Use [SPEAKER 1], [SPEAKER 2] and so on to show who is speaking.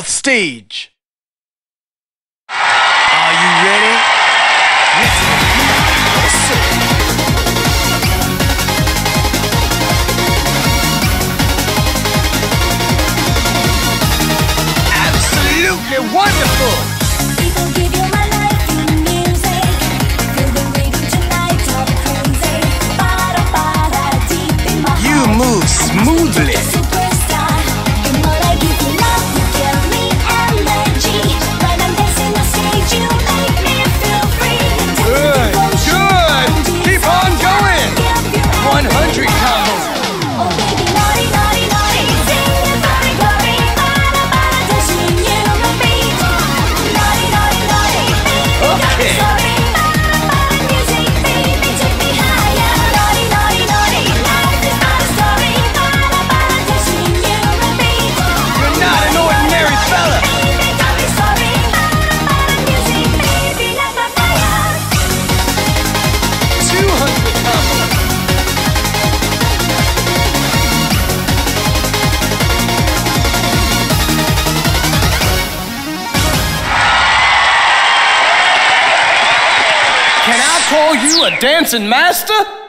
[SPEAKER 1] off stage. Are you ready? Absolutely wonderful!
[SPEAKER 2] People give you my life in music. Feel the rhythm tonight, all crazy. Para, deep in my heart.
[SPEAKER 1] You move smoothly.
[SPEAKER 2] Superstar. The more I give you love, you give me energy. When I'm dancing on stage, you make me feel free.
[SPEAKER 1] Good, good. Keep on going. 100 combos.
[SPEAKER 2] Oh baby, naughty, naughty, naughty. Sing it for me, glory. Para, dancing you and me. Naughty, naughty, naughty.
[SPEAKER 1] Okay.
[SPEAKER 2] Sorry, para, music, baby, take me higher. Naughty, naughty, naughty. Life is not a story. Para, dancing you and me.
[SPEAKER 1] You're not an ordinary fella.
[SPEAKER 2] Baby, don't be sorry. Para, music, baby, light my fire.
[SPEAKER 1] 200 combos. Can I call you a dancing master?